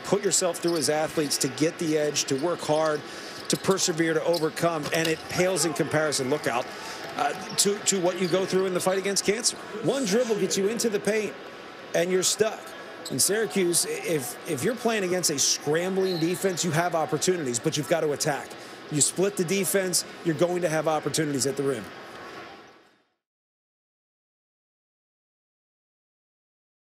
put yourself through as athletes to get the edge, to work hard, to persevere, to overcome, and it pales in comparison, look out, to what you go through in the fight against cancer. One dribble gets you into the paint, and you're stuck. In Syracuse, if you're playing against a scrambling defense, you have opportunities, but you've got to attack. You split the defense, you're going to have opportunities at the rim.